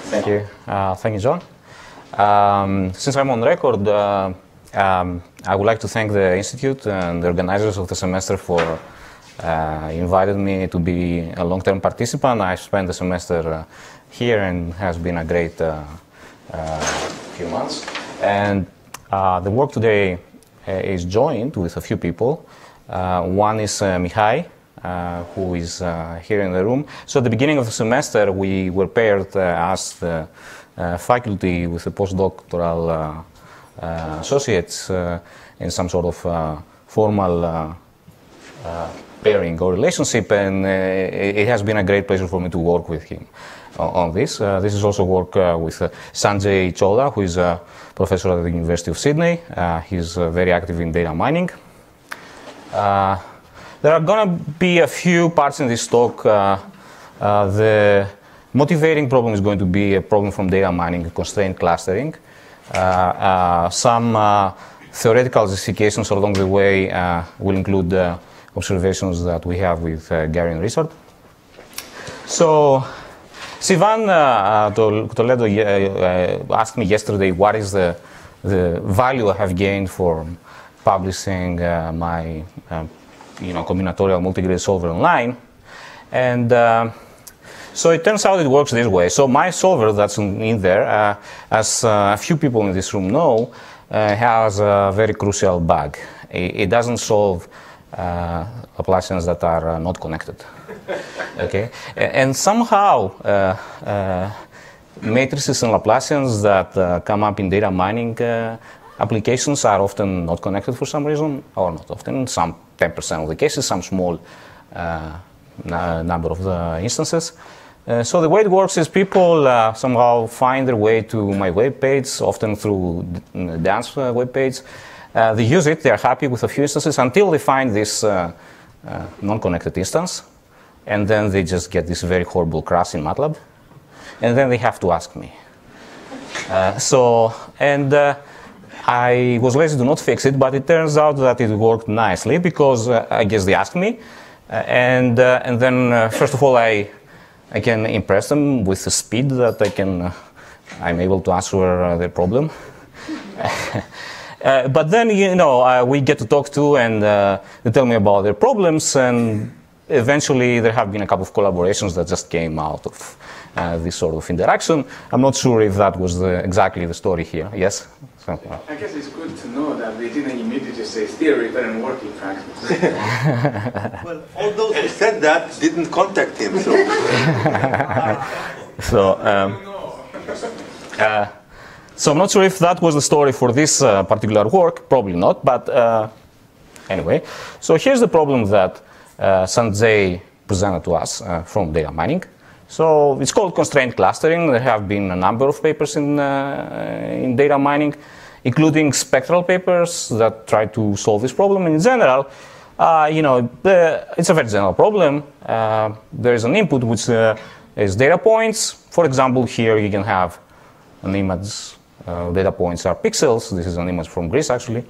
Thank you, John. Since I'm on record, I would like to thank the Institute and the organizers of the semester for inviting me to be a long-term participant. I spent the semester here and has been a great few months. And the work today is joined with a few people. One is Mihai, who is here in the room. So at the beginning of the semester, we were paired as the faculty with the postdoctoral associates in some sort of formal pairing or relationship, and it has been a great pleasure for me to work with him on this. This is also work with Sanjay Choda, who is a professor at the University of Sydney. He's very active in data mining. There are going to be a few parts in this talk. The motivating problem is going to be a problem from data mining, constraint clustering. Some theoretical justifications along the way will include observations that we have with Gary and Richard. So, Sivan Toledo asked me yesterday what is the value I have gained for publishing my combinatorial multigrid solver online. And so it turns out it works this way. So my solver that's in there, as a few people in this room know, has a very crucial bug. It doesn't solve Laplacians that are not connected. Okay, and somehow matrices and Laplacians that come up in data mining applications are often not connected for some reason, or not often, some 10% of the cases, some small number of the instances. So the way it works is people somehow find their way to my web page, often through Dan's web page. They use it, they're happy with a few instances until they find this non-connected instance. And then they just get this very horrible crash in MATLAB. And then they have to ask me. I was lazy to not fix it, but it turns out that it worked nicely because I guess they asked me. And then, first of all, I can impress them with the speed that I'm able to answer their problem. But then, we get to talk to and they tell me about their problems, and eventually there have been a couple of collaborations that just came out of this sort of interaction. I'm not sure if that was exactly the story here. Yes? I guess it's good to know that they didn't immediately say theory doesn't work in practice. Well, all those who said that didn't contact him. So I'm not sure if that was the story for this particular work. Probably not. But anyway, so here's the problem that Sanjay presented to us from data mining. So it's called constraint clustering. There have been a number of papers in data mining, including spectral papers that try to solve this problem. In general, it's a very general problem. There is an input which is data points. For example, here you can have an image. Data points are pixels. This is an image from Greece, actually.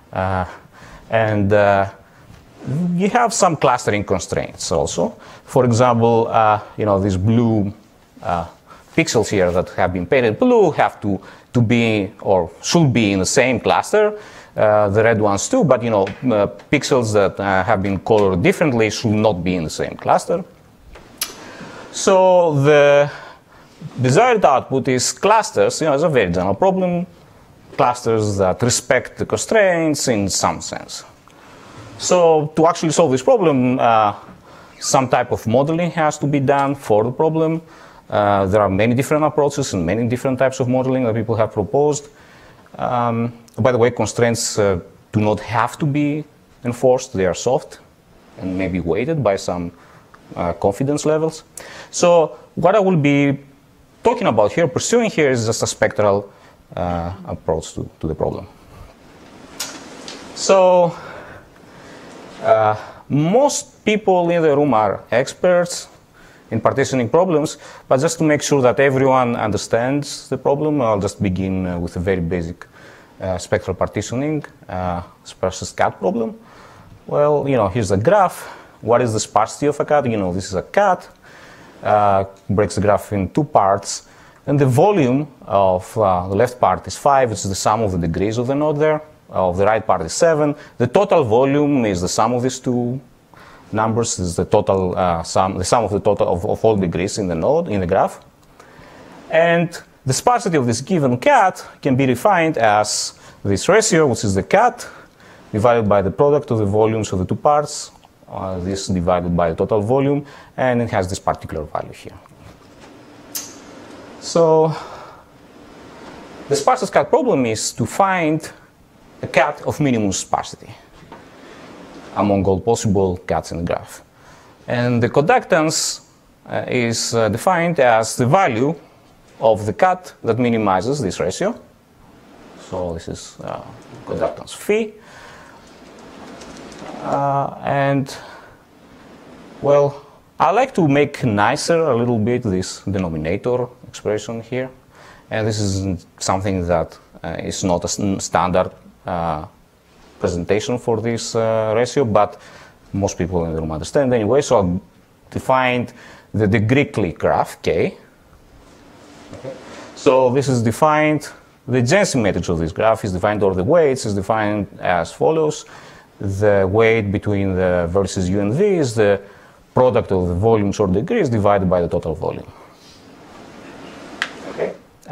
You have some clustering constraints also. For example, these blue pixels here that have been painted blue have to be or should be in the same cluster. The red ones too, but pixels that have been colored differently should not be in the same cluster. So the desired output is clusters. It's a very general problem. Clusters that respect the constraints in some sense. So to actually solve this problem, some type of modeling has to be done for the problem. There are many different approaches and many different types of modeling that people have proposed. By the way, constraints do not have to be enforced. They are soft and maybe weighted by some confidence levels. So what I will be talking about here, pursuing here, is just a spectral approach to the problem. So most people in the room are experts in partitioning problems, but just to make sure that everyone understands the problem, I'll just begin with a very basic spectral partitioning versus cat problem. Well, here's a graph. What is the sparsity of a cat? This is a cat. Breaks the graph in two parts. And the volume of the left part is 5, which is the sum of the degrees of the node there. Of the right part is 7. The total volume is the sum of these two numbers. This is the total sum, the sum of the total of all degrees in the node, in the graph. And the sparsity of this given cat can be defined as this ratio, which is the cat, divided by the product of the volumes of the two parts, this divided by the total volume, and it has this particular value here. So the sparsest cat problem is to find a cat of minimum sparsity among all possible cats in the graph. And the conductance is defined as the value of the cat that minimizes this ratio. So this is conductance phi. And, well, I like to make nicer a little bit this denominator expression here. And this is something that is not a standard presentation for this ratio, but most people in the room understand anyway. So I'll define the degree clique graph, K. Okay. So this is defined, the Jensen matrix of this graph is defined, or the weights is defined as follows. The weight between the vertices U and V is the product of the volumes or degrees divided by the total volume. Okay.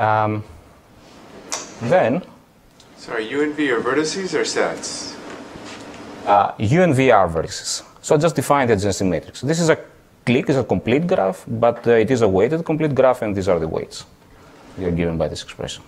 Then. Sorry, U and V are vertices or sets? U and V are vertices. So I just define the adjacency matrix. This is a clique, is a complete graph, but it is a weighted complete graph, and these are the weights. They are given by this expression.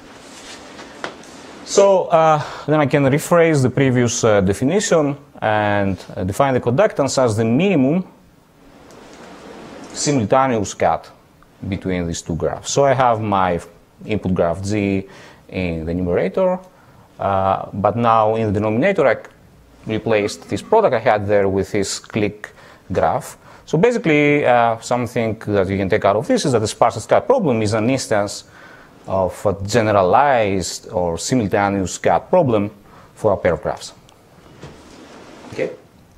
So then I can rephrase the previous definition and define the conductance as the minimum simultaneous cat between these two graphs. So I have my input graph G in the numerator, but now in the denominator I replaced this product I had there with this clique graph. So basically something that you can take out of this is that the sparsest cat problem is an instance of a generalized or simultaneous cat problem for a pair of graphs. Okay.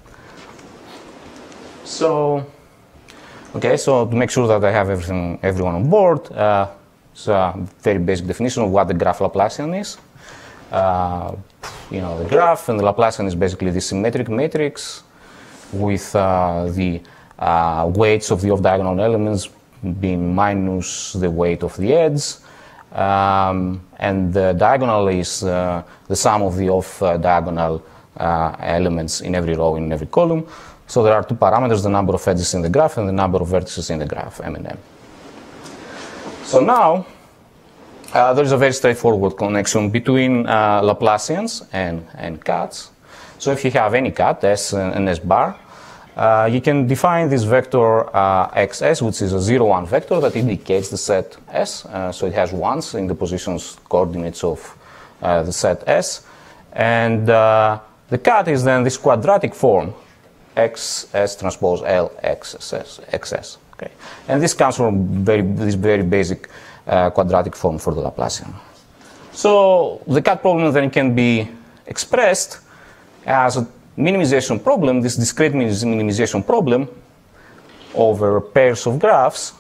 So to make sure that I have everyone on board, it's a very basic definition of what the graph Laplacian is. The graph and the Laplacian is basically the symmetric matrix with the weights of the off-diagonal elements being minus the weight of the edge. And the diagonal is the sum of the off-diagonal elements in every row, in every column. So there are two parameters, the number of edges in the graph and the number of vertices in the graph, M and M. So now, there is a very straightforward connection between Laplacians and cats. So if you have any cat, S and S bar, you can define this vector xs, which is a 0, 1 vector that indicates the set S. So it has ones in the positions coordinates of the set S. And the cat is then this quadratic form, xs transpose L xs. Okay. And this comes from this very basic quadratic form for the Laplacian. So the cat problem then can be expressed as a minimization problem, this discrete minimization problem over pairs of graphs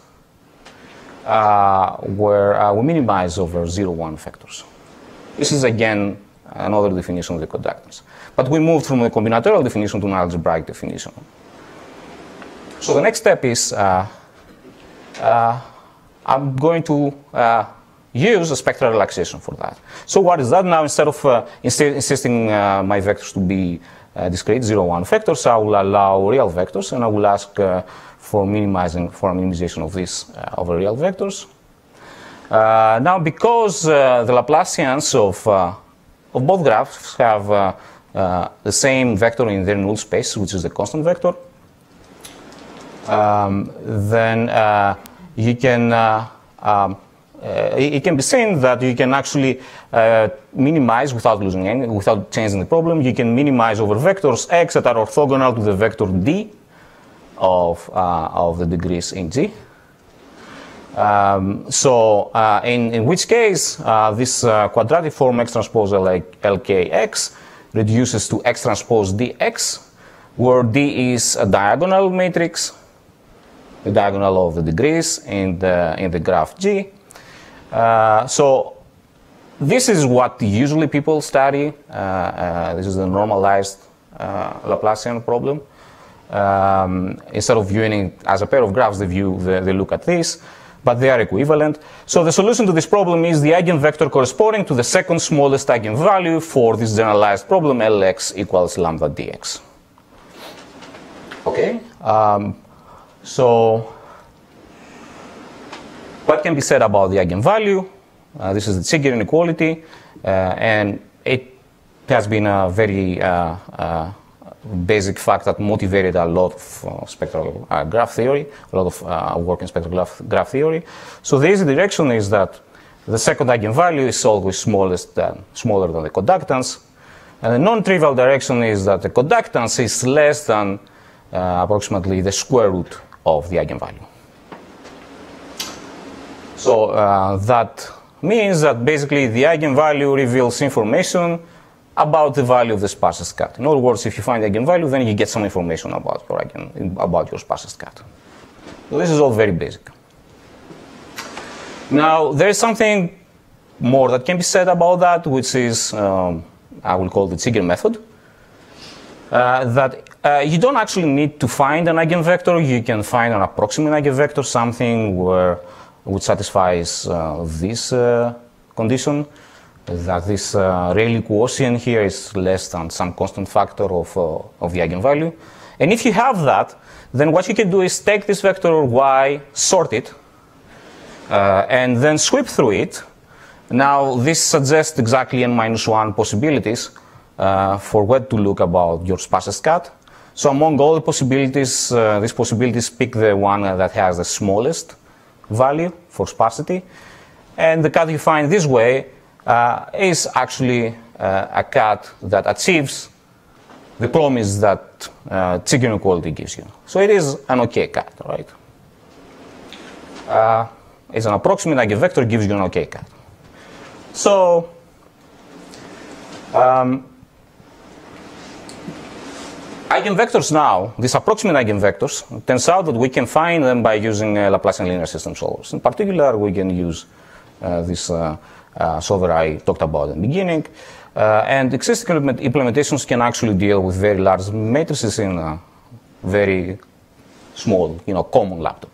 where we minimize over 0, 1 vectors. This is again another definition of the conductance. But we moved from a combinatorial definition to an algebraic definition. So the next step is I'm going to use a spectral relaxation for that. So what is that? Now instead of insisting my vectors to be discrete 0, 1 vectors, I will allow real vectors, and I will ask for a minimization of this over real vectors. Now because the Laplacians of both graphs have the same vector in their null space, which is the constant vector, then you can it can be seen that you can actually minimize without losing any, without changing the problem. You can minimize over vectors x that are orthogonal to the vector d of the degrees in G. In which case this quadratic form x transpose LKX reduces to x transpose dx, where d is a diagonal matrix, the diagonal of the degrees in the graph G. So this is what usually people study. This is the normalized Laplacian problem. Instead of viewing it as a pair of graphs, they look at this, but they are equivalent. So the solution to this problem is the eigenvector corresponding to the second smallest eigenvalue for this generalized problem, Lx equals lambda dx. Okay. So what can be said about the eigenvalue? This is the Zigger inequality, and it has been a very basic fact that motivated a lot of spectral graph theory, a lot of work in spectral graph theory. So the easy direction is that the second eigenvalue is always smaller than the conductance, and the non-trivial direction is that the conductance is less than approximately the square root of the eigenvalue. So that means that basically the eigenvalue reveals information about the value of the sparsest cut. In other words, if you find the eigenvalue, then you get some information about your sparsest cut. So this is all very basic. Now, there is something more that can be said about that, which is, I will call the Zigger method. That you don't actually need to find an eigenvector. You can find an approximate eigenvector, something which satisfies this condition, that this Rayleigh quotient here is less than some constant factor of the eigenvalue. And if you have that, then what you can do is take this vector y, sort it, and then sweep through it. Now, this suggests exactly n-1 possibilities for where to look about your sparsest cut. So among all the possibilities, these possibilities pick the one that has the smallest value for sparsity. And the cut you find this way is actually a cut that achieves the promise that Zigger inequality gives you. So it is an okay cut, right? It's an approximate eigenvector, gives you an okay cut. So eigenvectors now, these approximate eigenvectors, it turns out that we can find them by using Laplacian linear system solvers. In particular, we can use this solver I talked about in the beginning. And existing implementations can actually deal with very large matrices in a very small, common laptop.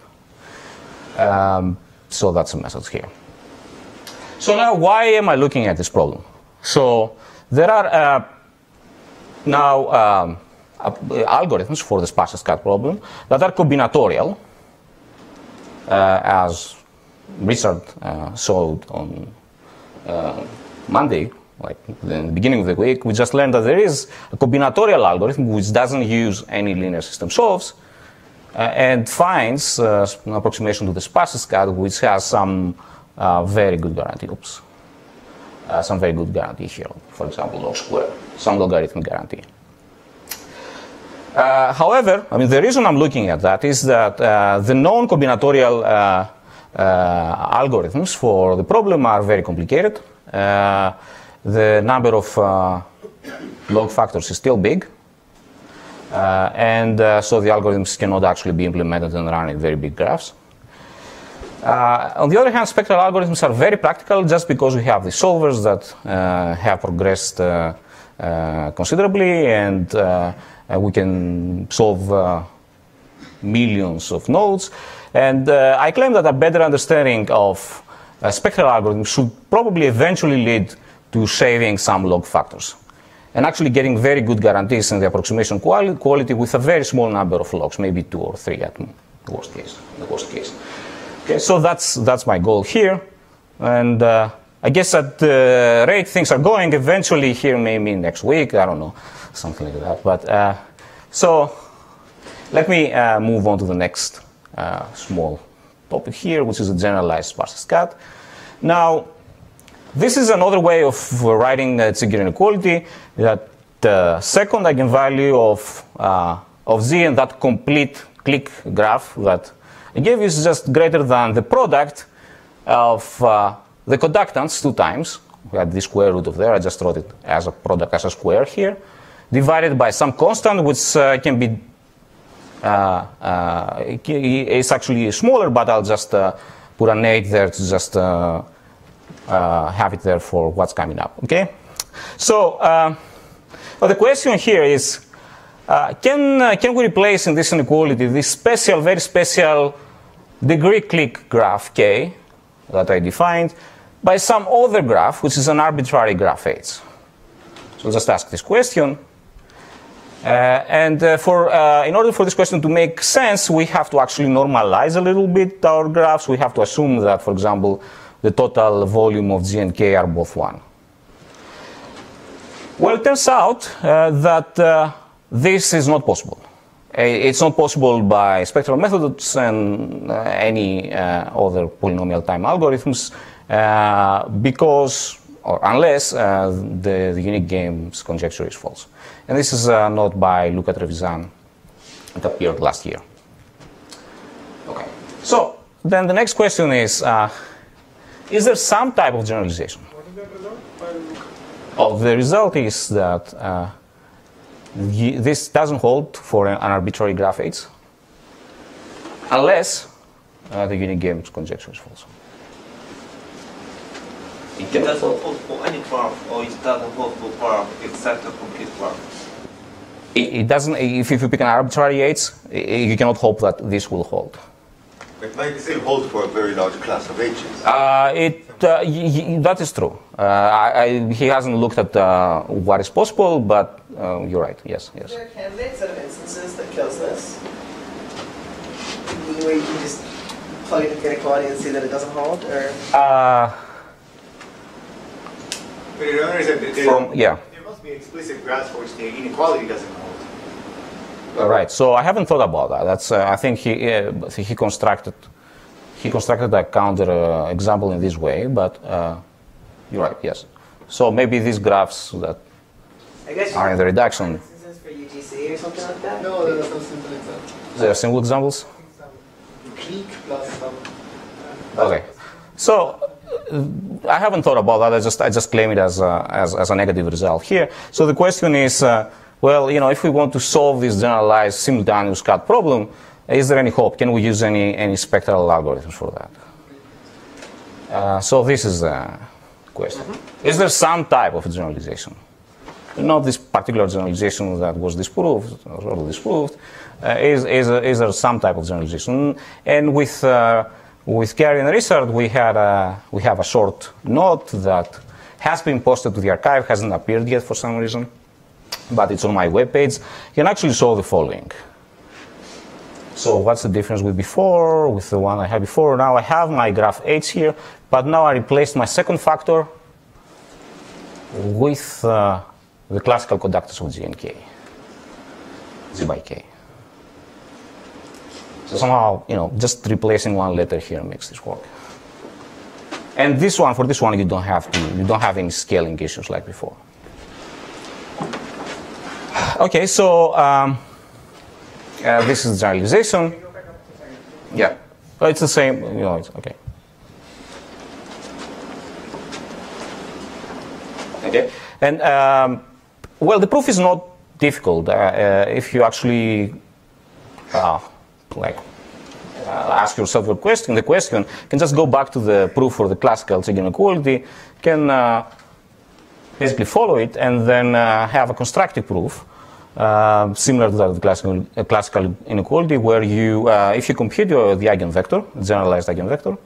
So that's the message here. So now, why am I looking at this problem? So there are now algorithms for the sparsest cut problem that are combinatorial, as Richard showed on Monday, like in the beginning of the week. We just learned that there is a combinatorial algorithm which doesn't use any linear system solves and finds an approximation to the sparsest cut which has some very good guarantee. Some very good guarantee here. For example, log square, some logarithmic guarantee. However, the reason I'm looking at that is that the known combinatorial algorithms for the problem are very complicated. The number of log factors is still big. And so the algorithms cannot actually be implemented and run in very big graphs. On the other hand, spectral algorithms are very practical just because we have the solvers that have progressed considerably, and we can solve millions of nodes. And I claim that a better understanding of spectral algorithms should probably eventually lead to shaving some log factors and actually getting very good guarantees in the approximation quality with a very small number of logs, maybe 2 or 3 at the worst case. Okay, so that's my goal here. And I guess at the rate things are going, eventually here maybe next week, I don't know, something like that. But so let me move on to the next small topic here, which is a generalized sparsest cut. Now, this is another way of writing Zigger inequality, that the second eigenvalue of z and that complete clique graph that I gave you is just greater than the product of the conductance 2 times. We had the square root of there. I just wrote it as a product, as a square here, divided by some constant, which can be, it's actually smaller, but I'll just put an 8 there to just have it there for what's coming up. Okay. So well, the question here is, can we replace in this inequality this special, very special degree clique graph K that I defined by some other graph, which is an arbitrary graph H? So just ask this question. In order for this question to make sense, we have to actually normalize a little bit our graphs. We have to assume that, for example, the total volume of G and K are both 1. Well, it turns out that this is not possible. It's not possible by spectral methods and any other polynomial time algorithms because, or unless, the unique games conjecture is false. And this is not by Luca Trevisan. It appeared last year. Okay. So then the next question is there some type of generalization? What is that result by Luca? Oh, the result is that this doesn't hold for an arbitrary graph H unless the unique games conjecture is false. It doesn't hold for any graph, or it doesn't hold for except a complete graph? It doesn't. If you pick an arbitrary H, you cannot hope that this will hold. It might still hold for a very large class of H's. That is true. He hasn't looked at what is possible, but you're right. Yes, yes. Is there a candidate set of instances that kills this? Where you can just plug in the inequality and see that it doesn't hold, or? But you don't understand that there must be explicit graphs for which the inequality doesn't hold. All right. So I haven't thought about that. That's I think he constructed a counter example in this way, but you're right. Yes. So maybe these graphs that are in the reduction. Instances for UGC or something like that? No, there are some simple examples. There are simple examples. Clique plus some. Okay. So I haven't thought about that. I just claim it as a negative result here. So the question is, well, if we want to solve this generalized simultaneous cut problem, is there any hope? Can we use any spectral algorithms for that? So this is the question. Is there some type of generalization? Not this particular generalization that was disproved or disproved. Is there some type of generalization? And with Gary and Richard, we have a short note that has been posted to the archive, hasn't appeared yet for some reason, but it's on my webpage. You can actually show the following. So what's the difference with before, with the one I had before? Now I have my graph H here, but now I replaced my second factor with the classical conductors of G and K, G by K. So somehow, just replacing one letter here makes this work. And for this one, you don't have any scaling issues like before. Okay, so this is generalization. Yeah, it's the same. It's okay. Okay, and well, the proof is not difficult if you actually ask yourself the question. You can just go back to the proof for the classical Cherenkov inequality, can basically follow it, and then have a constructive proof similar to that of the classical inequality, where you, if you compute the eigenvector, generalized eigenvector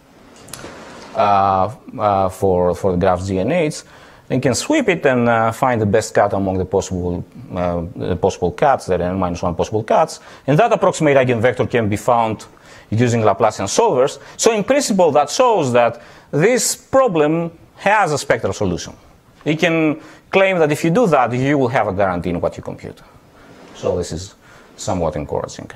for the graphs G and H, then you can sweep it and find the best cut among the possible cuts, the n-1 possible cuts, and that approximate eigenvector can be found using Laplacian solvers. So in principle, that shows that this problem has a spectral solution. You can claim that if you do that, you will have a guarantee in what you compute. So this is somewhat encouraging.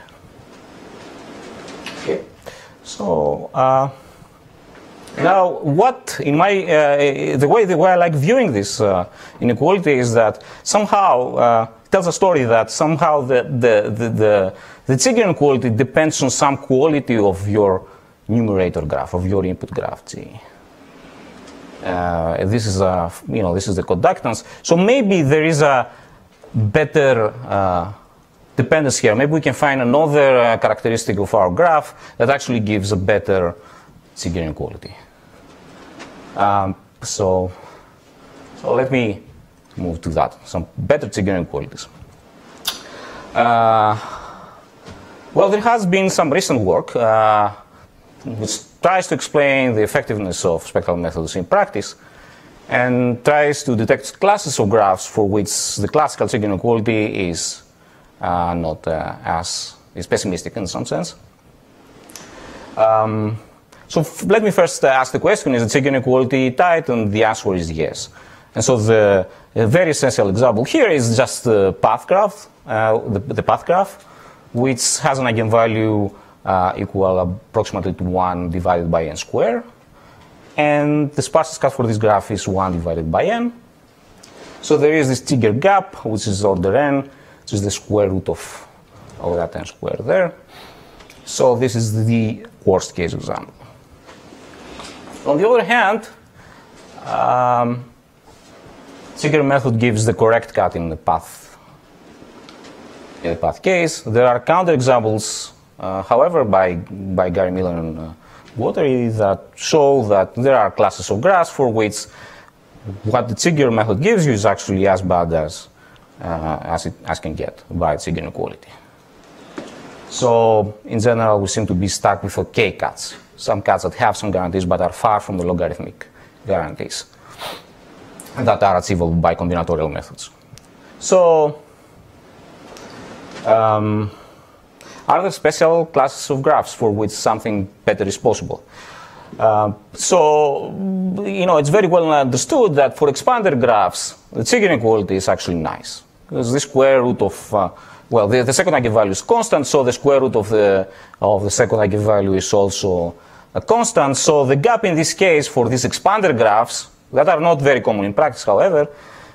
Okay. So now, what in my the way I like viewing this inequality is that somehow it tells a story that somehow the Cherenkov inequality depends on some quality of your numerator graph, of your input graph G. This is the conductance. So maybe there is a better dependence here. Maybe we can find another characteristic of our graph that actually gives a better Cherenkov inequality. So let me move to that, some better Zigger inequalities. Well, there has been some recent work which tries to explain the effectiveness of spectral methods in practice and tries to detect classes of graphs for which the classical Zigger inequality is not is pessimistic in some sense. So let me first ask the question, is the Zigger inequality tight? And the answer is yes. And so the very essential example here is just the path graph, the path graph, which has an eigenvalue equal approximately to 1 divided by n squared. And the sparsest cut for this graph is 1 divided by n. So there is this Zigger gap, which is order n, which is the square root of that n squared there. So this is the worst case example. On the other hand, Zigger method gives the correct cut in the path case. There are counterexamples, however, by Gary Miller and Watery that show that there are classes of graphs for which what the Zigger method gives you is actually as bad as can get by Zigger inequality. So in general, we seem to be stuck with okay cuts, some cuts that have some guarantees but are far from the logarithmic guarantees that are achievable by combinatorial methods. So are there special classes of graphs for which something better is possible? So, it's very well understood that for expander graphs, the Zigger inequality is actually nice. Because the square root of, the second eigenvalue is constant, so the square root of the second eigenvalue is also a constant. So the gap in this case for these expander graphs, that are not very common in practice, however,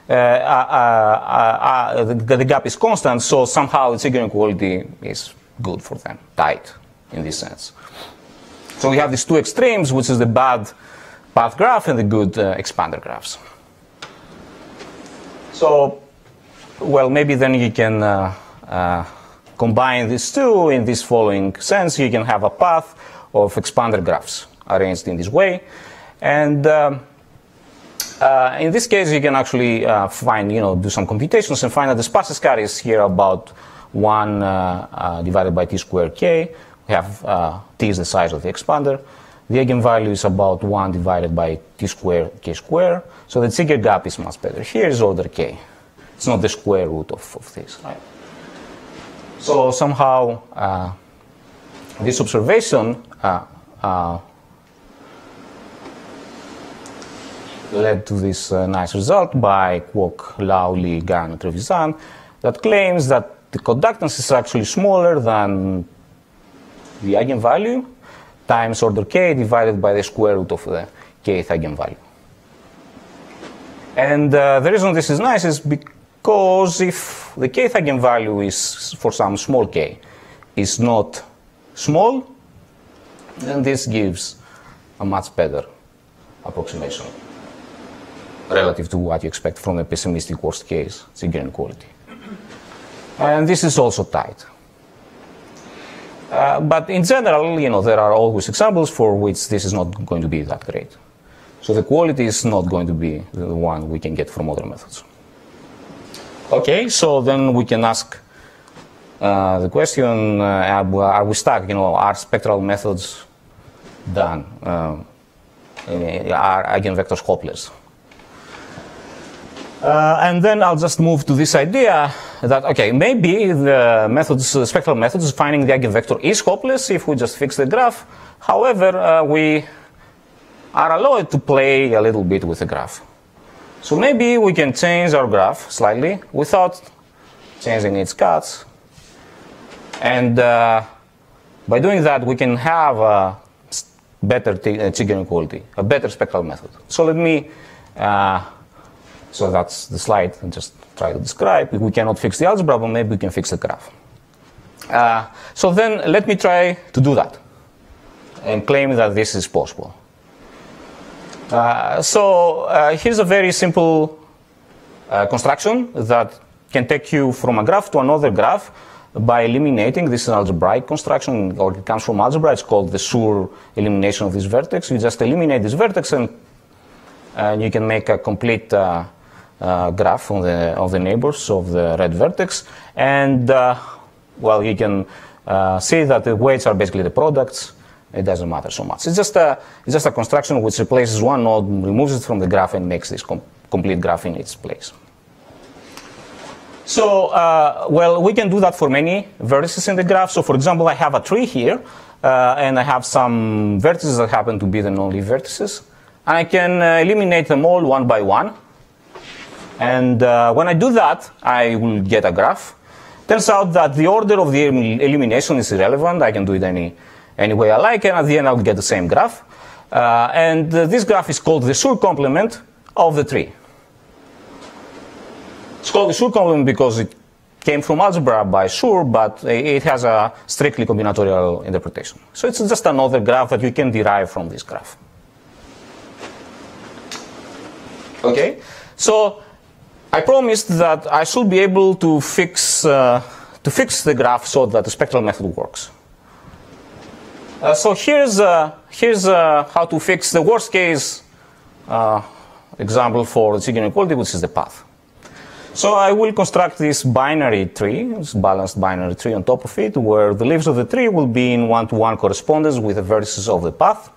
the gap is constant, so somehow the Zigger inequality is good for them, tight in this sense. So we have these two extremes, which is the bad path graph and the good expander graphs. So, well, maybe then you can combine these two in this following sense. You can have a path of expander graphs arranged in this way. And in this case, you can actually find, do some computations and find that the sparsest cut is here about 1 divided by t squared k. We have t is the size of the expander. The eigenvalue is about 1 divided by t squared k squared. So the Zigger gap is much better. Here is order k. It's not the square root of this, right? So somehow this observation led to this nice result by Kwok, Lau, Li, Gan, and Trevisan that claims that the conductance is actually smaller than the eigenvalue times order k divided by the square root of the kth eigenvalue. And the reason this is nice is because if the kth eigenvalue is, for some small k, is not small, then this gives a much better approximation relative to what you expect from the pessimistic worst case Zigger inequality. And this is also tight. But in general, there are always examples for which this is not going to be that great. So the quality is not going to be the one we can get from other methods. Okay, so then we can ask the question, are we stuck? Are spectral methods done? Are eigenvectors hopeless? And then I'll just move to this idea that, okay, maybe the spectral methods finding the eigenvector is hopeless if we just fix the graph. However, we are allowed to play a little bit with the graph. So maybe we can change our graph slightly without changing its cuts. And by doing that, we can have a better Zigger inequality, a better spectral method. So let me so that's the slide and just try to describe. If we cannot fix the algebra, but maybe we can fix the graph. So then let me try to do that and claim that this is possible. Here's a very simple construction that can take you from a graph to another graph by eliminating. This is an algebraic construction, or it comes from algebra. It's called the Schur elimination of this vertex. You just eliminate this vertex and and you can make a complete graph of the neighbors of the red vertex, and well, you can see that the weights are basically the products. It doesn't matter so much. It's just a construction which replaces one node, removes it from the graph, and makes this complete graph in its place. So, well, we can do that for many vertices in the graph. So, for example, I have a tree here, and I have some vertices that happen to be the non-leaf vertices. And I can eliminate them all one by one. And when I do that, I will get a graph. Turns out that the order of the elimination is irrelevant. I can do it any way I like, and at the end I will get the same graph. And this graph is called the Schur complement of the tree. It's called the Schur complement because it came from algebra by Schur, but it has a strictly combinatorial interpretation. So it's just another graph that you can derive from this graph. Okay, so I promised that I should be able to fix the graph so that the spectral method works. So here's how to fix the worst case example for the Sieg inequality, which is the path. So I will construct this binary tree, this balanced binary tree on top of it, where the leaves of the tree will be in one-to-one correspondence with the vertices of the path.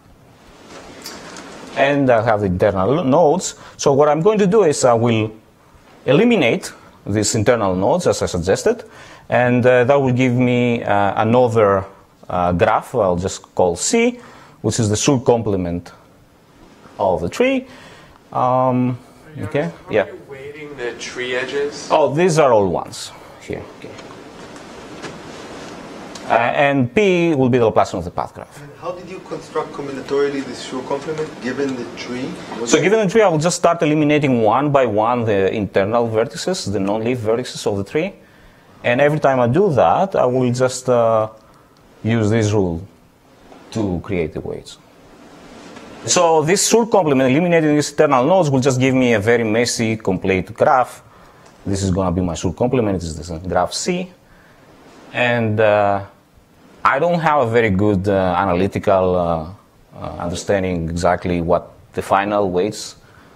And I'll have the internal nodes. So what I'm going to do is I will eliminate these internal nodes, as I suggested, and that will give me another graph I'll just call C, which is the Schur complement of the tree. Okay, yeah. Are you weighting the tree edges? Oh, these are all ones here. Okay. And P will be the Laplacian of the path graph. And how did you construct combinatorially this Schur complement given the tree? So given the tree, I will just start eliminating one by one the internal vertices, the non-leaf vertices of the tree. And every time I do that, I will just use this rule to create the weights. So this Schur complement, eliminating these internal nodes, will just give me a very messy, complete graph. This is going to be my Schur complement. This is the graph C. And I don't have a very good analytical understanding exactly what the final weights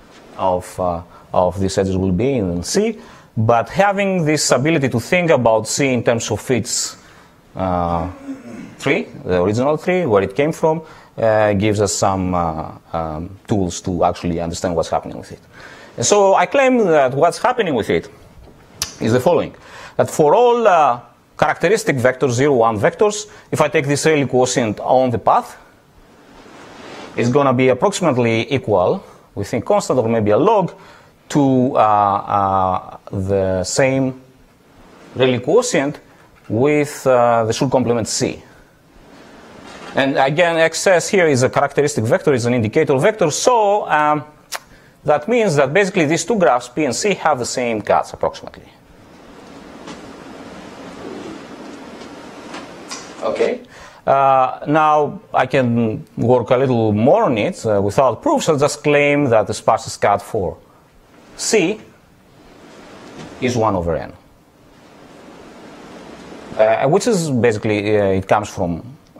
of these edges will be in C. But having this ability to think about C in terms of its tree, the original tree, where it came from, gives us some tools to actually understand what's happening with it. And so I claim that what's happening with it is the following. That for all characteristic vectors, 0, 1 vectors, if I take this Rayleigh quotient on the path, it's going to be approximately equal, we think constant or maybe a log, to the same Rayleigh quotient with the Schur complement C. And again, XS here is a characteristic vector, is an indicator vector, so that means that basically these two graphs, P and C, have the same cuts approximately. Okay. Now I can work a little more on it without proofs. I'll just claim that the sparsest cut for C is 1 over n, which is basically it comes from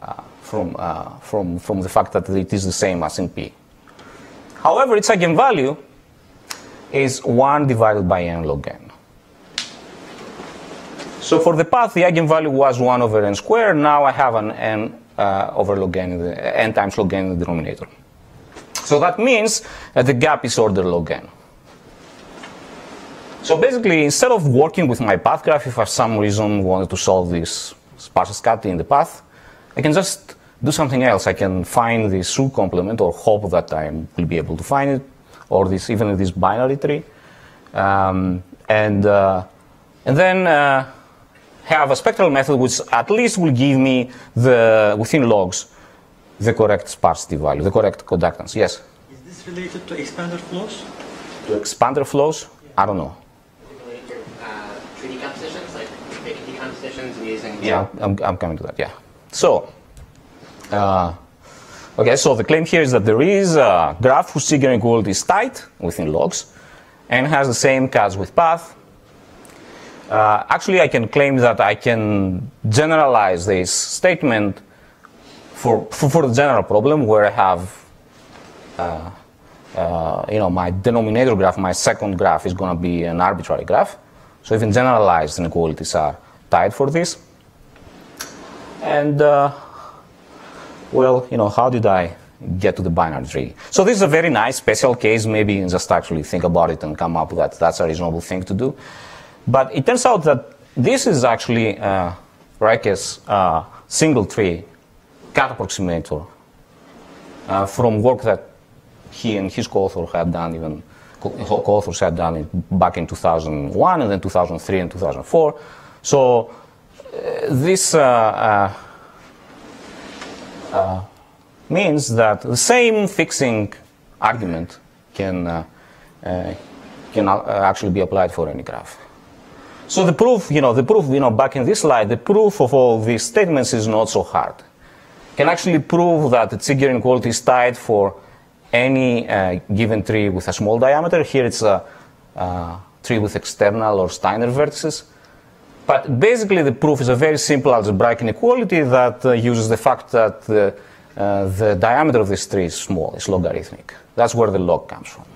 the fact that it is the same as in P. However, its eigenvalue is 1 divided by n log n. So for the path, the eigenvalue was 1 over n squared. Now I have an n over log n, n times log n in the denominator. So that means that the gap is order log n. So basically, instead of working with my path graph, if I for some reason wanted to solve this sparsest cut in the path, I can just do something else. I can find the Schur complement, or hope that I will be able to find it, or this, even this binary tree, and then have a spectral method which at least will give me within logs the correct sparsity value, the correct conductance. Yes? Is this related to expander flows? To expander flows? I don't know. Tree decompositions, like making decompositions using... Yeah, I'm coming to that, yeah. So, okay, so the claim here is that there is a graph whose Sieg inequality is tight within logs and has the same cuts with path. Actually, I can claim that I can generalize this statement for the general problem where I have my denominator graph, my second graph is going to be an arbitrary graph. So even generalized inequalities are tied for this. And well, how did I get to the binary tree? So this is a very nice special case. Maybe you can just actually think about it and come up with that. That's a reasonable thing to do. But it turns out that this is actually Rijke's single tree cat approximator from work that he and his co-author had done, even co-authors had done back in 2001 and then 2003 and 2004. So this means that the same fixing argument can actually be applied for any graph. So the proof, back in this slide, the proof of all these statements is not so hard. Can actually prove that the Zigger inequality is tied for any given tree with a small diameter. Here it's a tree with external or Steiner vertices. But basically the proof is a very simple algebraic inequality that uses the fact that the diameter of this tree is small, it's logarithmic. That's where the log comes from.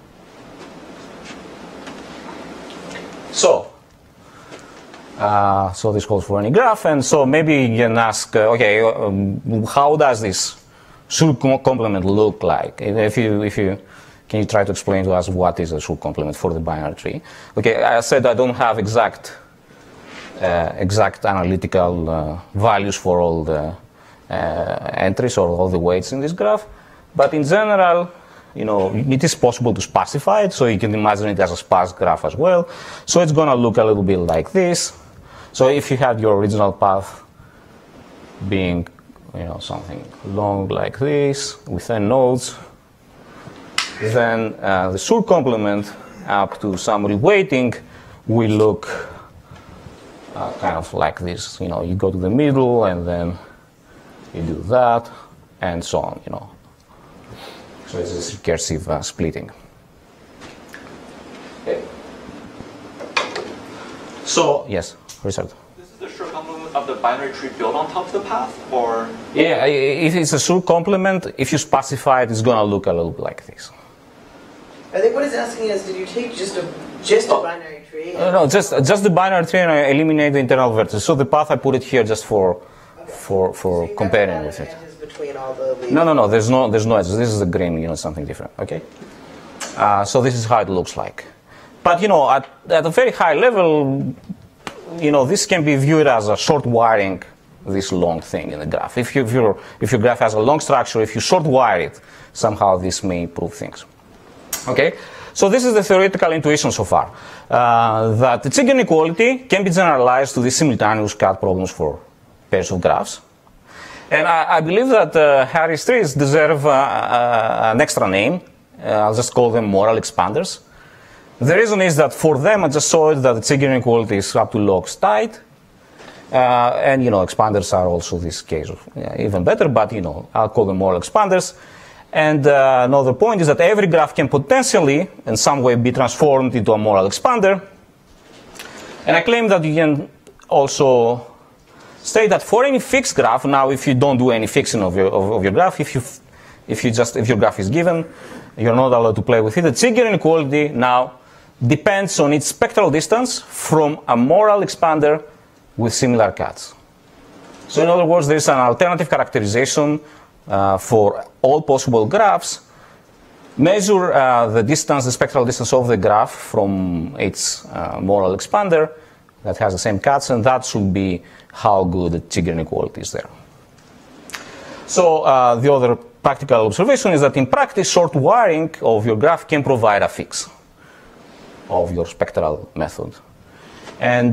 So this calls for any graph, and so maybe you can ask, okay, how does this Schur complement look like? Can you try to explain to us what is a Schur complement for the binary tree? Okay, I said I don't have exact analytical values for all the entries or all the weights in this graph, but in general, it is possible to sparsify it, so you can imagine it as a sparse graph as well. So it's going to look a little bit like this. So if you had your original path being, something long like this with n nodes, then the Schur complement up to some reweighting will look kind of like this. You go to the middle and then you do that and so on. So it's this recursive splitting. Okay. So yes, Richard. This is the Schur complement of the binary tree built on top of the path, or? Yeah, if it's a Schur complement, if you specify it, it's going to look a little bit like this. I think what he's asking is, did you take just a binary tree? No, just the binary tree, and I eliminate the internal vertices. So the path I put it here just for comparing with it. Between all the leaves. No. There's no edges. This is the green. Something different. Okay. So this is how it looks like. But at a very high level, this can be viewed as a short wiring this long thing in the graph. If your graph has a long structure, if you short wire it, somehow this may prove things. Okay. So this is the theoretical intuition so far, that the Zigger inequality can be generalized to the simultaneous cut problems for pairs of graphs. And I believe that Harry's trees deserve an extra name. I'll just call them moral expanders. The reason is that for them, I just saw that the Zigger inequality is up to logs tight. And, expanders are also this case even better, but, I'll call them moral expanders. And another point is that every graph can potentially, in some way, be transformed into a moral expander. And I claim that you can also state that for any fixed graph, now if you don't do any fixing of your graph, if your graph is given, you're not allowed to play with it. The Zigger inequality now depends on its spectral distance from a moral expander with similar cuts. So in other words, there's an alternative characterization for all possible graphs. Measure the spectral distance of the graph from its moral expander that has the same cuts, and that should be how good the Zigger inequality is there. So the other practical observation is that in practice, short wiring of your graph can provide a fix of your spectral method. And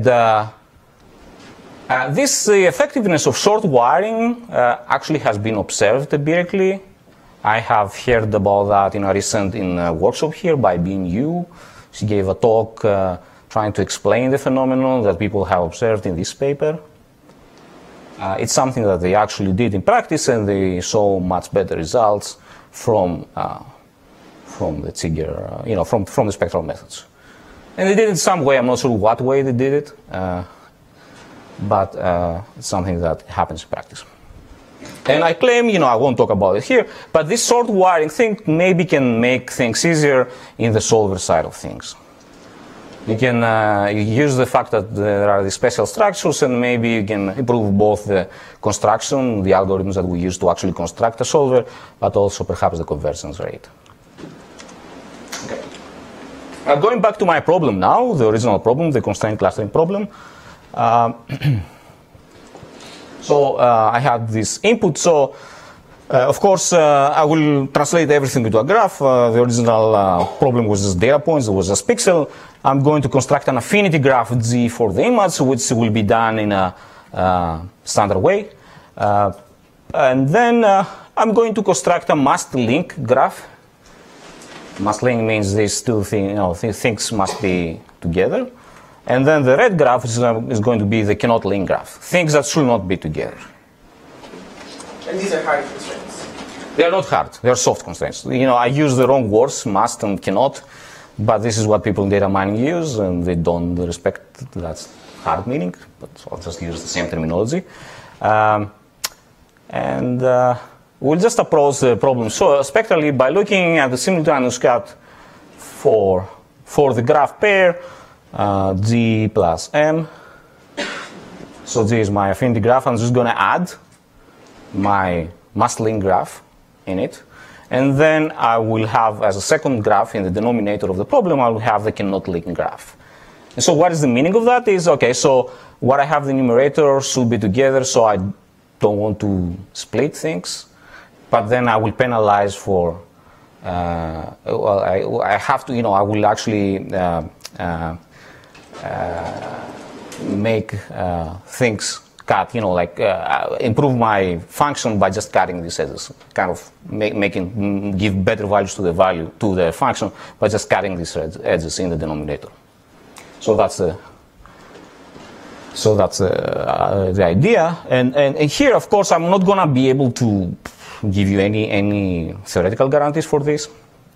this effectiveness of short wiring actually has been observed empirically. I have heard about that in a recent workshop here by Bin Yu. She gave a talk trying to explain the phenomenon that people have observed in this paper. It's something that they actually did in practice, and they saw much better results from the Zigger, from the spectral methods. And they did it in some way. I'm not sure what way they did it, but it's something that happens in practice. And I claim, I won't talk about it here, but this sort wiring thing maybe can make things easier in the solver side of things. You can use the fact that there are these special structures, and maybe you can improve both the construction, the algorithms that we use to actually construct a solver, but also perhaps the convergence rate. Okay. Going back to my problem now, the original problem, the constraint clustering problem. So I had this input. So of course, I will translate everything into a graph. The original problem was just data points. It was just pixel. I'm going to construct an affinity graph G for the image, which will be done in a standard way. And then I'm going to construct a must link graph. Must link means these two things must be together. And then the red graph is going to be the cannot link graph, things that should not be together. And these are hard constraints? They are not hard, they are soft constraints. I use the wrong words, must and cannot, but this is what people in data mining use, and they don't respect that hard meaning, but I'll just use the same terminology. We'll just approach the problem so spectrally by looking at the simultaneous cut for the graph pair, G plus M. So G is my affinity graph. I'm just going to add my must link graph in it. And then I will have, as a second graph in the denominator of the problem, I will have the cannot link graph. And so what is the meaning of that is, okay, so what I have the numerator should be together, so I don't want to split things. But then I will penalize for, I have to, I will actually make things cut, improve my function by just cutting these edges, kind of give better values to the function by just cutting these edges in the denominator. So that's the idea. And here, of course, I'm not going to be able to give you any theoretical guarantees for this,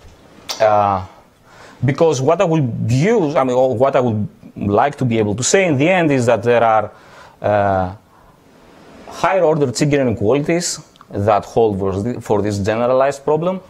because what I will use, or what I would like to be able to say in the end is that there are higher order Ziggy inequalities that hold for this generalized problem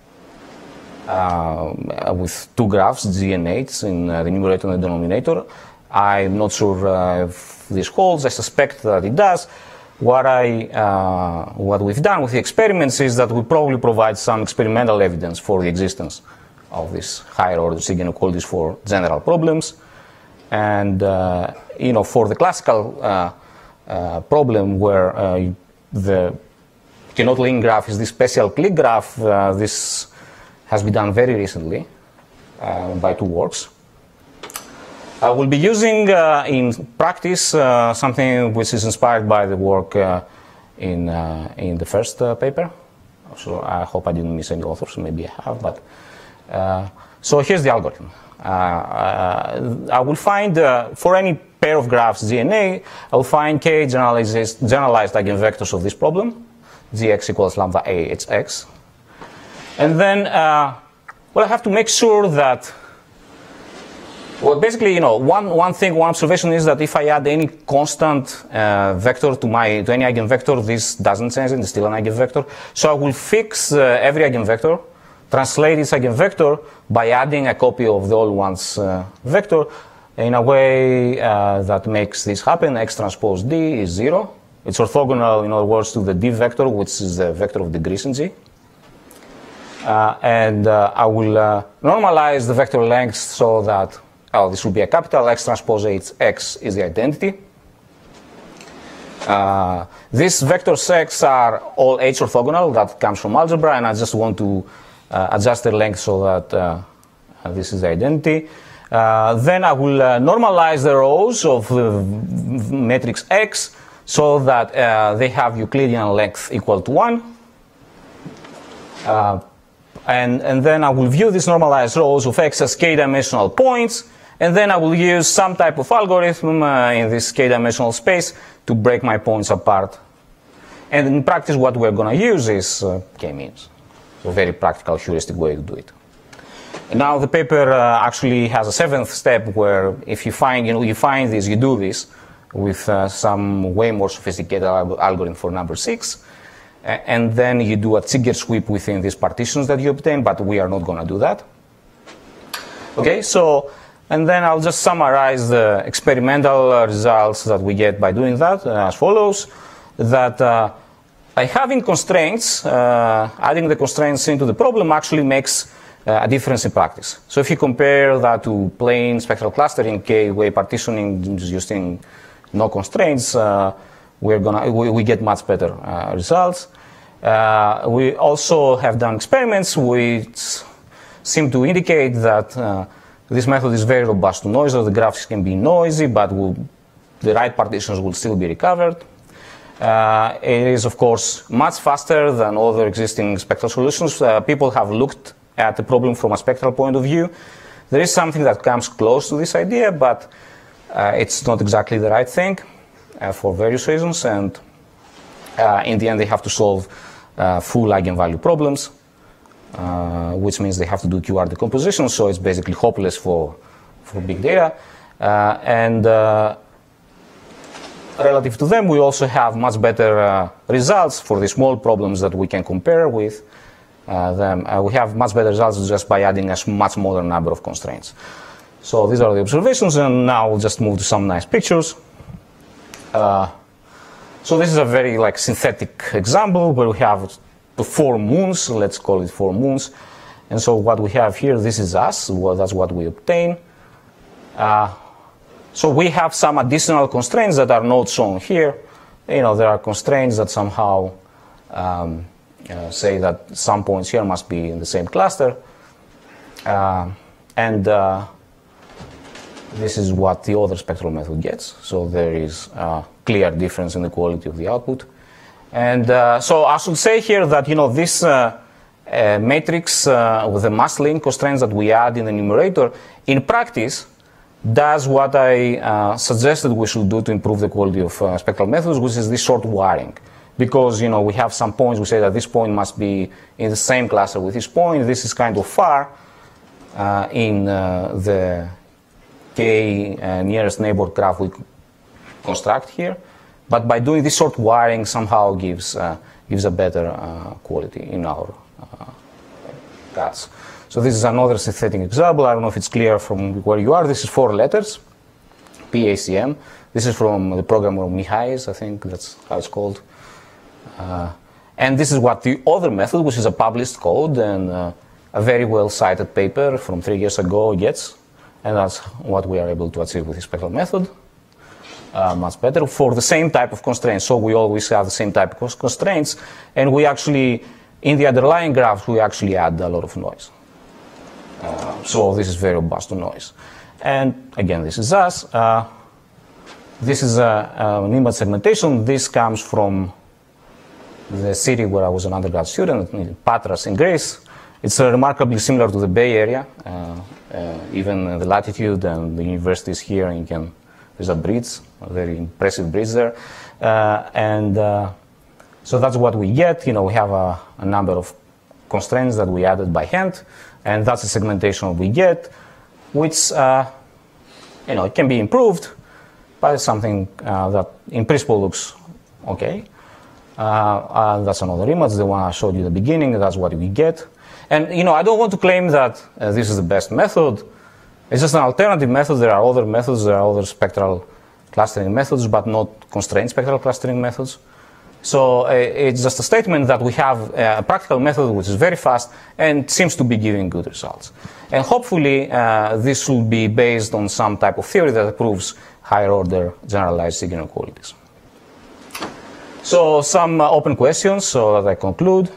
with two graphs, G and H, in the numerator and the denominator. I'm not sure if this holds. I suspect that it does. What we've done with the experiments is that we probably provide some experimental evidence for the existence of these higher order Ziggy inequalities for general problems. And for the classical problem where the cannot link graph is this special clique graph, this has been done very recently by two works. I will be using in practice something which is inspired by the work in the first paper. So I hope I didn't miss any authors, maybe I have, but so here's the algorithm. I will find, for any pair of graphs G and A, I will find k generalized eigenvectors of this problem, Gx equals lambda A hx. And then, I have to make sure that, basically, one observation is that if I add any constant vector to any eigenvector, this doesn't change it, it's still an eigenvector. So I will fix every eigenvector, translate this eigenvector by adding a copy of the all ones vector in a way that makes this happen. X transpose D is 0. It's orthogonal, in other words, to the D vector, which is the vector of degrees in G. And I will normalize the vector length so that this will be a capital X transpose H. X is the identity. These vectors X are all H orthogonal. That comes from algebra, and I just want to adjust the length so that this is the identity. Then I will normalize the rows of the matrix X so that they have Euclidean length equal to 1. And then I will view these normalized rows of X as k-dimensional points, and then I will use some type of algorithm in this k-dimensional space to break my points apart. And in practice, what we're going to use is k-means. So a very practical, heuristic way to do it. And now the paper actually has a 7th step where if you find, you find this, you do this with some way more sophisticated algorithm for number 6. and then you do a trigger sweep within these partitions that you obtain, but we are not going to do that. Okay, so, and then I'll just summarize the experimental results that we get by doing that as follows, that by having constraints, adding the constraints into the problem actually makes a difference in practice. So if you compare that to plain spectral clustering, K-way partitioning using no constraints, we get much better results. We also have done experiments which seem to indicate that this method is very robust to noise, so the graphs can be noisy, but the right partitions will still be recovered. It is, of course, much faster than other existing spectral solutions. People have looked at the problem from a spectral point of view. There is something that comes close to this idea, but it's not exactly the right thing for various reasons, and in the end they have to solve full eigenvalue problems, which means they have to do QR decomposition, so it's basically hopeless for big data. Relative to them, we also have much better results for the small problems that we can compare with them. We have much better results just by adding a much smaller number of constraints. So these are the observations, and now we'll just move to some nice pictures. So this is a very synthetic example where we have the 4 moons, let's call it 4 moons. And so what we have here, this is us, well, that's what we obtain. So we have some additional constraints that are not shown here. There are constraints that somehow say that some points here must be in the same cluster. This is what the other spectral method gets. So there is a clear difference in the quality of the output. And so I should say here that this matrix with the mass link constraints that we add in the numerator, in practice, does what I suggested we should do to improve the quality of spectral methods, which is this short wiring. Because we have some points, we say that this point must be in the same cluster with this point. This is kind of far in the K nearest neighbor graph we construct here. But by doing this short wiring somehow gives a better quality in our cuts. So this is another synthetic example. I don't know if it's clear from where you are. This is 4 letters, PACM. This is from the program of Mihais, I think that's how it's called. And this is what the other method, which is a published code and a very well cited paper from 3 years ago, gets. And that's what we are able to achieve with the spectral method. Much better for the same type of constraints. So we always have the same type of constraints. And we actually, in the underlying graphs, we actually add a lot of noise. So this is very robust to noise. And again, this is us. This is an image segmentation. This comes from the city where I was an undergrad student, in Patras in Greece. It's remarkably similar to the Bay Area. Even the latitude and the universities here, there's a bridge, a very impressive bridge there. So that's what we get. We have a number of constraints that we added by hand. And that's the segmentation we get, which it can be improved, but it's something that in principle looks okay. That's another image, the one I showed you at the beginning. That's what we get. And I don't want to claim that this is the best method. It's just an alternative method. There are other methods. There are other spectral clustering methods, but not constrained spectral clustering methods. So it's just a statement that we have a practical method which is very fast and seems to be giving good results. And hopefully this will be based on some type of theory that proves higher order generalized signal qualities. So some open questions so that I conclude.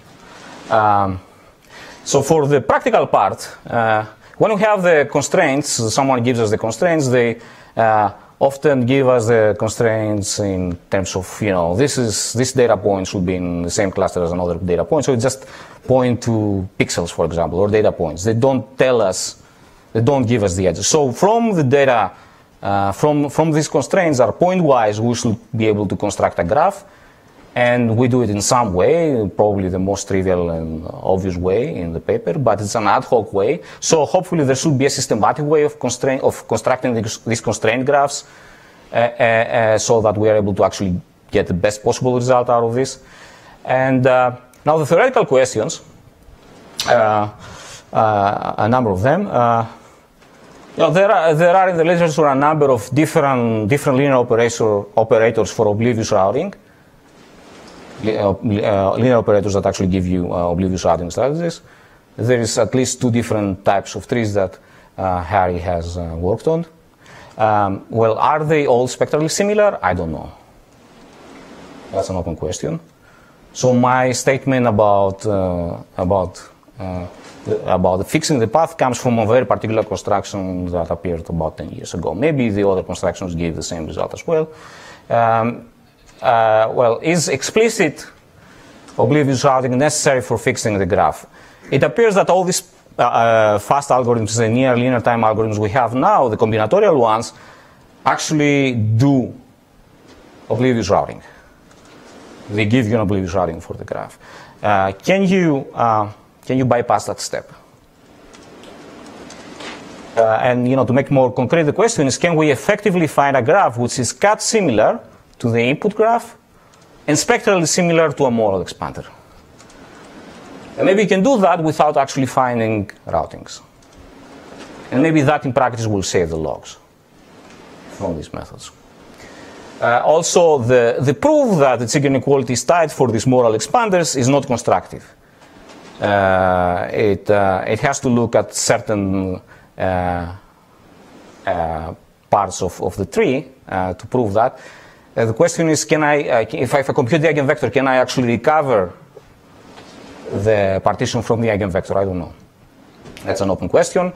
So for the practical part, when we have the constraints, someone gives us the constraints, they often give us the constraints in terms of, this data point should be in the same cluster as another data point. So it just point to pixels, for example, or data points. They don't tell us, they don't give us the edges. So from the data, from these constraints are point-wise, we should be able to construct a graph. And we do it in some way, probably the most trivial and obvious way in the paper, but it's an ad hoc way. So hopefully there should be a systematic way of constructing these constraint graphs so that we are able to actually get the best possible result out of this. And now the theoretical questions, a number of them. There are in the literature a number of different linear operators for oblivious routing. Linear operators that actually give you oblivious routing strategies. There is at least 2 different types of trees that Harry has worked on. Well, are they all spectrally similar? I don't know. That's an open question. So my statement about fixing the path comes from a very particular construction that appeared about 10 years ago. Maybe the other constructions give the same result as well. Well, is explicit oblivious routing necessary for fixing the graph? It appears that all these fast algorithms, the near linear time algorithms we have now, the combinatorial ones, actually do oblivious routing. They give you an oblivious routing for the graph. Can you bypass that step? And to make more concrete, the question is, can we effectively find a graph which is cut similar to the input graph and spectrally similar to a model expander? And maybe you can do that without actually finding routings. And maybe that in practice will save the logs from these methods. Also, the proof that the Cheeger inequality is tight for these model expanders is not constructive. It has to look at certain parts of the tree to prove that. The question is, if I compute the eigenvector, can I actually recover the partition from the eigenvector? I don't know. That's an open question.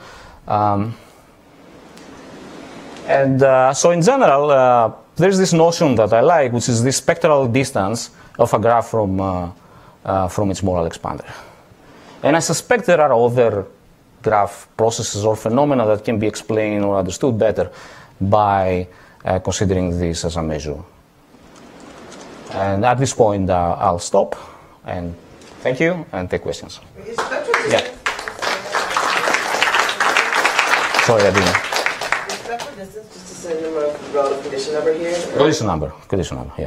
So in general, there's this notion that I like, which is the spectral distance of a graph from its model expander. And I suspect there are other graph processes or phenomena that can be explained or understood better by considering this as a measure. And at this point, I'll stop and thank you and take questions. Yeah. Sorry, I didn't. Is spectral distance just a synonym of relative condition number here? Condition number, yeah.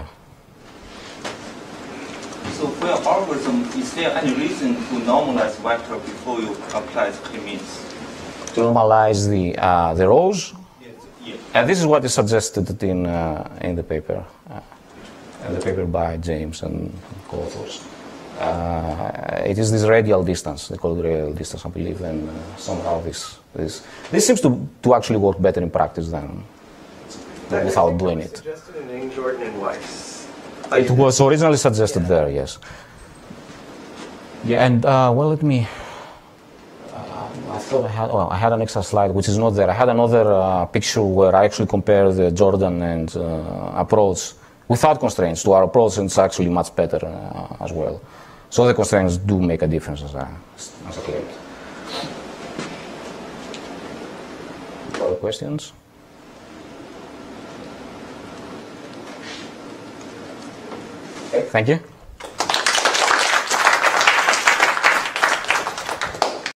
So for your algorithm, is there any reason to normalize vector before you apply the k-means? To normalize the rows? Yes. And this is what is suggested in the paper by James and co-authors. It is this radial distance, they call it radial distance, I believe, and somehow this seems to actually work better in practice than without doing it. Suggested in Ng, Jordan, and Weiss. It was originally suggested there, yes. Yeah, and well, let me. I thought I had an extra slide which is not there. I had another picture where I actually compare the Jordan and approach without constraints to our approach, and it's actually much better as well. So the constraints do make a difference as I claimed. Other questions? Okay, thank you.